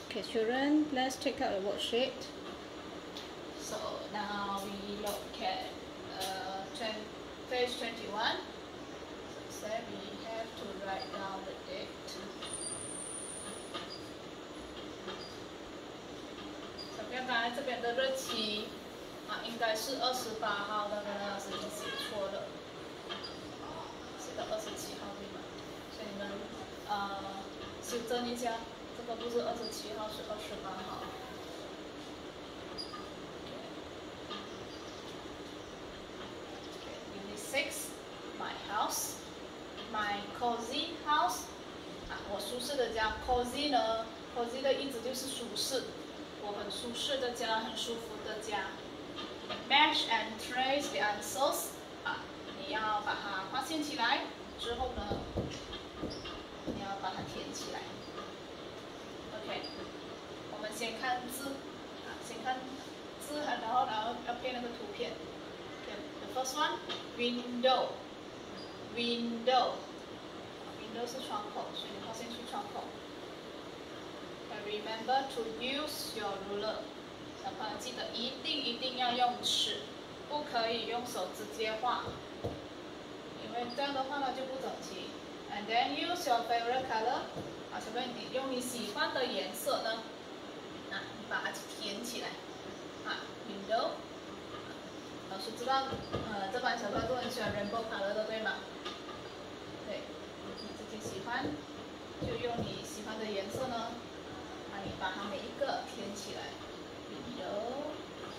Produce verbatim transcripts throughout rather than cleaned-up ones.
Okay, children, let's take out the worksheet. So now we look at uh, page twenty-one. So we have to write down the date. 小朋友，刚才这边的日期啊，应该是二十八号，但是老师已经写错了，写到二十七号对吗？所以你们呃修正一下，这个不是二十七号，是二十八号。 Six, my house, my cozy house. 啊，我舒适的家 ，cozy 呢 ，cozy 的意思就是舒适，我很舒适的家，很舒服的家。Match and trace the answers. 啊，你要把它发现起来，之后呢，你要把它填起来。OK， 我们先看字，啊，先看字，然后然后要配那个图片。 The first one, window, window, window 是窗口，所以你画线去窗口。And remember to use your ruler， 小朋友记得一定一定要用尺，不可以用手直接画，因为这样的话呢就不整齐。And then use your favorite color， 啊，小朋友你用你喜欢的颜色呢，啊，你把它填起来，啊 ，window。 老师知道，呃，这班小朋友都很喜欢 rainbow color 的，对吗？对，你自己喜欢，就用你喜欢的颜色呢，啊，你把它每一个填起来，有。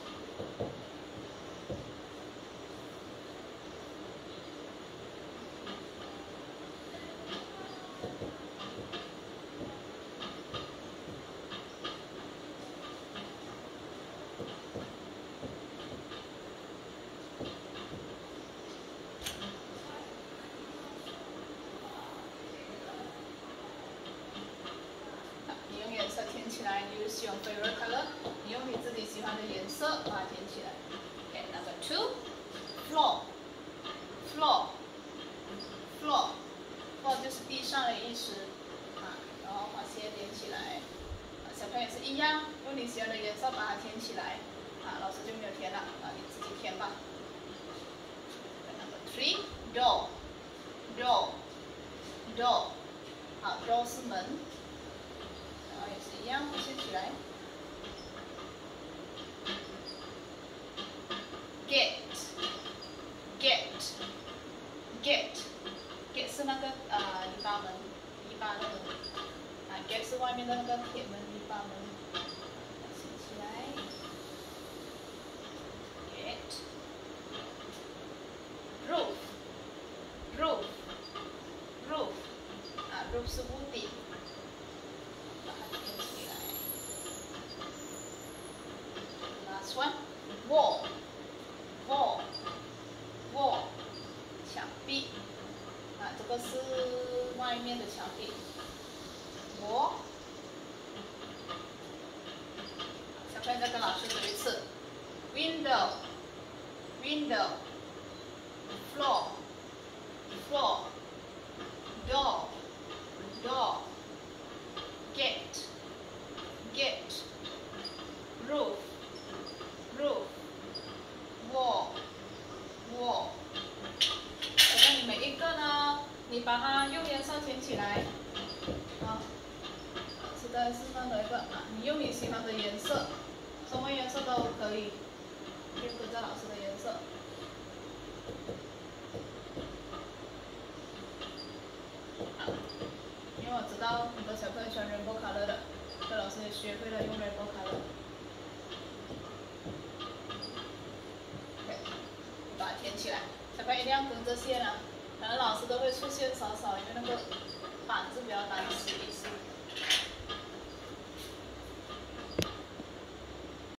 起来 ，use your favorite color， 你用你自己喜欢的颜色把它填起来。Okay, number two, floor, floor, floor, floor 就是地上的意思啊，然后把线连起来。啊，小朋友也是一样，用你喜欢的颜色把它填起来。啊，老师就没有填了，啊，你自己填吧。Number three, door, door, door， 好 ，door 是门。 也是一样，写起来。Gate, gate, gate, gate 是那个呃篱笆门，篱笆的门。啊 ，gate 是外面的那个铁门，篱笆门。写起来。Gate, roof, roof, roof， 啊 ，roof 是屋顶。 Last one, wall, wall, wall， 墙壁，啊，这个是外面的墙壁。wall， 小朋友再跟老师读一次 ，window, window, floor, floor, door, door, gate, gate, roof. Roof, wall, wall。小朋友，你每一个呢，你把它用颜色填起来。啊，是的，是那哪一个啊？你用你喜欢的颜色，什么颜色都可以，就跟着老师的颜色。啊，因为我知道很多小朋友喜欢 rainbow color 的，所以老师也学会了用 rainbow color。 把它填起来，小朋友一定要跟着线啊，可能老师都会出现少少，因为那个板子比较难写一些。